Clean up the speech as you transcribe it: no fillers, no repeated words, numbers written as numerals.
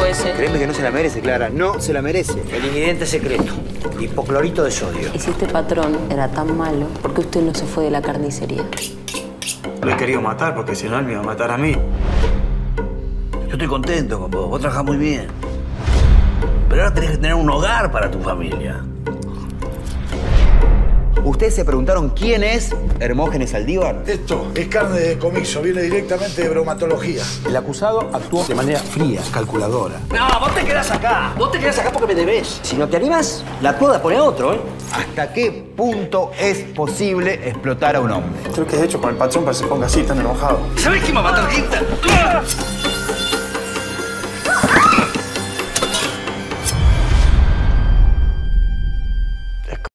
ese? Créeme que no se la merece, Clara. No se la merece. El ingrediente secreto. Hipoclorito de sodio. Y si este patrón era tan malo, ¿por qué usted no se fue de la carnicería? Lo he querido matar porque si no él me iba a matar a mí. Yo estoy contento con vos. Vos trabajás muy bien. Pero ahora tenés que tener un hogar para tu familia. ¿Ustedes se preguntaron quién es Hermógenes Saldívar? Esto es carne de comiso, viene directamente de bromatología. El acusado actuó de manera fría, calculadora. No, vos te quedás acá. Vos te quedás acá porque me debés. Si no te animas, la poda pone a otro, ¿eh? ¿Hasta qué punto es posible explotar a un hombre? Creo que es hecho con el patrón para que se ponga así tan enojado. ¿Sabés quién va a matar a Quinta?